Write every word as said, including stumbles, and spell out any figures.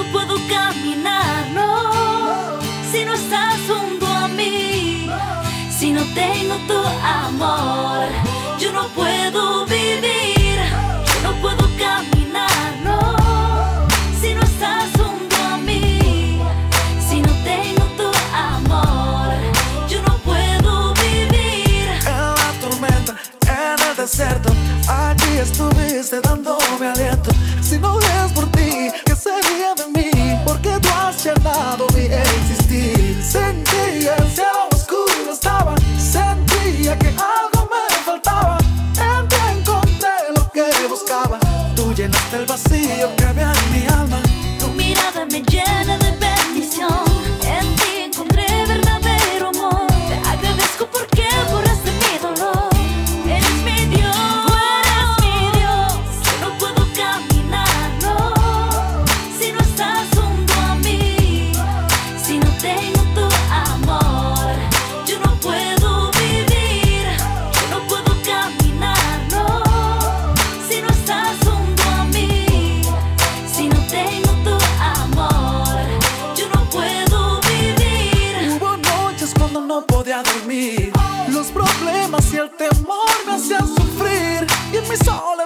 puedo caminar, no, si no estás junto a mí. Si no tengo tu amor, yo no puedo vivir. Yo no puedo caminar, no, si no estás junto a mí. Si no tengo tu amor, yo no puedo vivir. En la tormenta, en el desierto, allí estuviste dándome aliento. Si no es por ti, ¿qué sería de mí? Porque tú has llenado mi existir. Sentía el cielo oscuro estaba, sentía que algo me faltaba. En ti encontré lo que buscaba. Tú llenaste el vacío que había en mi alma. Tu mirada me llena de bendición. En ti encontré verdadero amor. Te agradezco porque borraste mi dolor. Eres mi Dios, tú eres mi Dios. Yo no puedo caminar, no, si no estás junto a mí. Si no tengo tu amor, yo no puedo vivir. Yo no puedo caminar, no, si no estás junto a mí. Si no tengo tu amor, yo no puedo vivir. Hubo noches cuando no podía dormir. Los problemas y el temor me hacían sufrir. Y en mi soledad